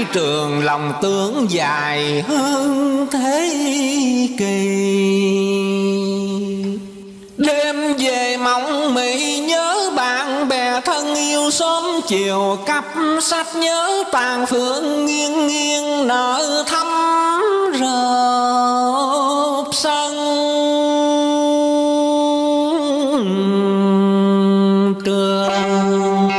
mái trường lòng tưởng dài hơn thế kỷ. Đêm về mộng mị nhớ bạn bè thân yêu, sớm chiều cặp sách nhớ tàn phượng nghiêng nghiêng nở thắm rợp sân trường.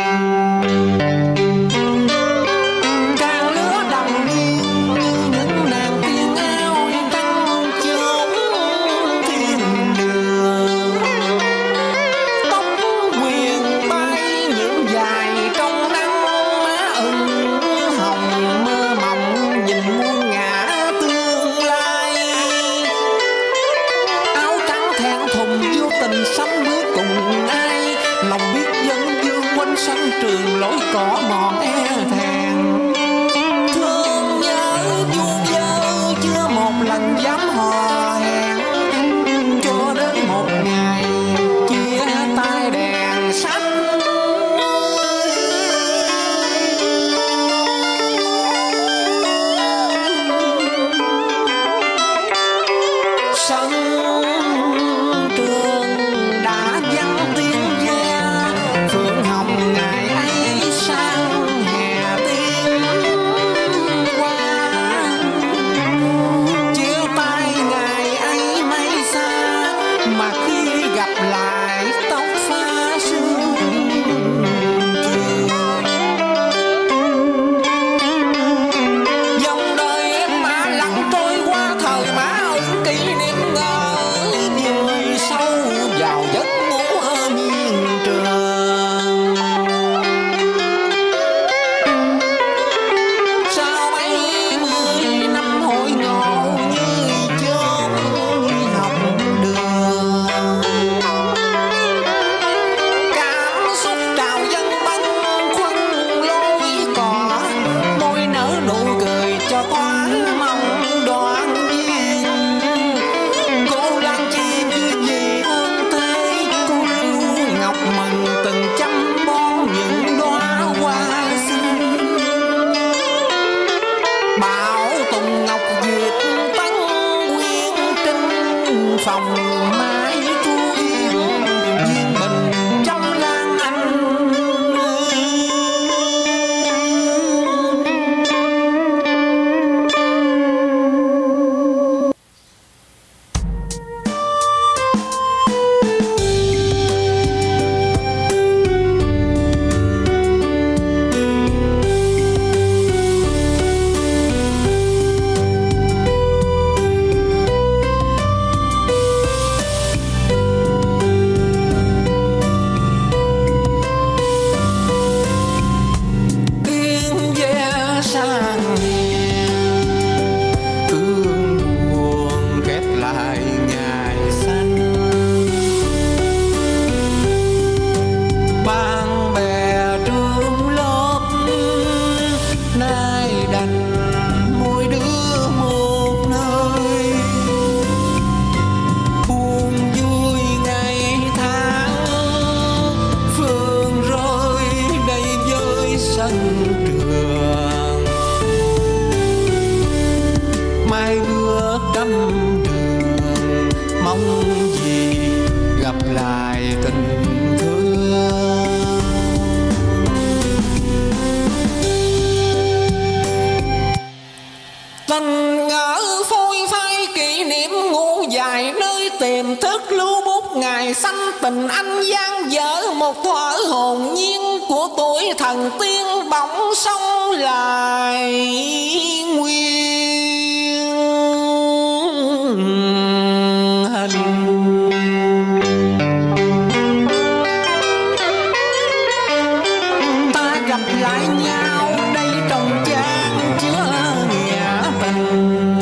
Càng lứa đồng nghiêng như những nàng tiên áo trắng chốn thiên đường. Tóc quyền bay những dài trong nắng, má ửng hồng mơ mộng nhìn muôn ngã tương lai. Áo trắng thẹn thùng vô tình sánh bước cùng ai, lòng biết dân dương quanh sân trường lối cỏ mòn e thẹn. Thương nhớ vuông vơ chưa một lần dám hò hẹn, cho đến một ngày chia tay đèn sách. Sân trường đã vắng tiếng ve, phượng hồng ngày ấy sang hè tiên qua. Chiều tay ngày ấy mấy xa, mà khi gặp lại tóc pha sương chiều. Dòng đời em mã lặng trôi qua, thời mã ẩn kỷ niệm ngỡ vùi sâu vào giấc ngủ ở miền trường. Sau mấy mươi năm hội ngộ như chốn học đường, cảm xúc trào dâng bâng khuâng lối cỏ, môi nở nụ cười cho thoáng mong đoạn duyên. Cô Lan Chi vui gì hơn thế, cô Lưu Ngọc mừng từng chăm bón những đóa hoa xinh. Bảo Tùng Ngọc Việt Tấn Quyên Trinh, phòng mái Thu Yên Duyên Bình Trăm Lan Anh. Tiếng ve sang hè, thương buồn khép lại ngày xanh. Bạn bè trường lớp nay đành mỗi đứa một nơi, buồn vui ngày tháng phương rơi đầy với sân trường. Mai bước cắm đường mong gì gặp lại tình thương. Tình ngỡ phôi phai kỷ niệm ngủ dài, nơi tìm thức lưu bút ngày xanh tình anh gian dở. Một thuở hồn nhiên của tuổi thần tiên bỗng sống lại nguyên hình. Ta gặp lại nhau đây trong trang chứa nghĩa tình.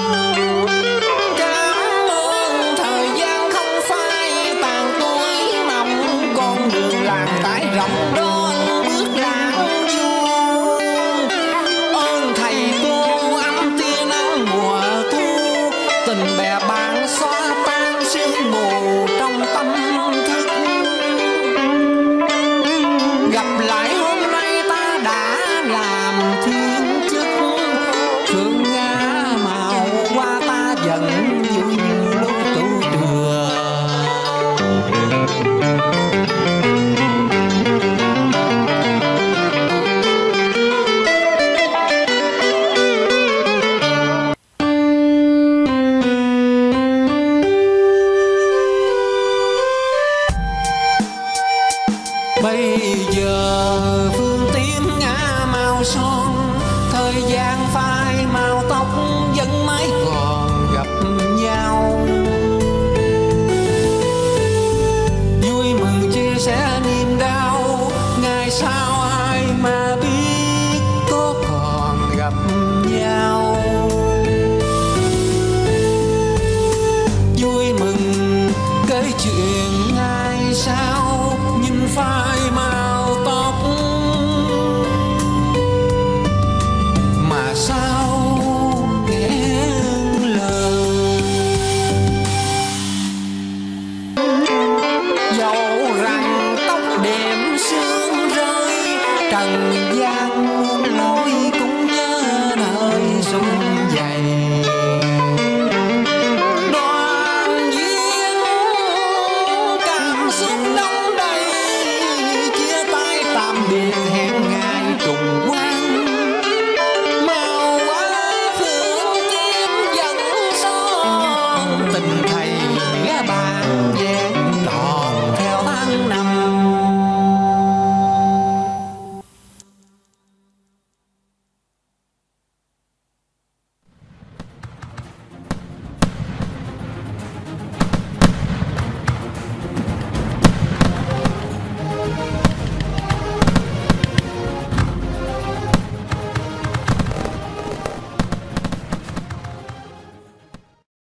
Cảm ơn thời gian không phai tàn tuổi mộng, con đường làng tải rộng đón bước lãng du. Ơn thầy cô âm chuyện ngày sau nhìn phai màu tóc, mà sao nghẹn lời. Dẫu rằng tóc đệm sương rơi, trần gian muôn lối cũng nhớ nơi sum dày.